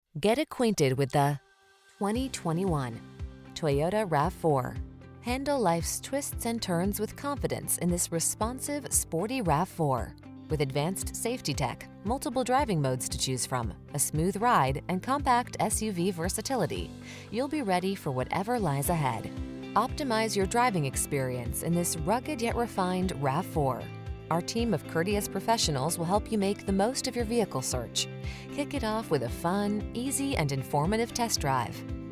Get acquainted with the 2021 Toyota RAV4. Handle life's twists and turns with confidence in this responsive, sporty RAV4. With advanced safety tech, multiple driving modes to choose from, a smooth ride, and compact SUV versatility, you'll be ready for whatever lies ahead. Optimize your driving experience in this rugged yet refined RAV4. Our team of courteous professionals will help you make the most of your vehicle search. Kick it off with a fun, easy, and informative test drive.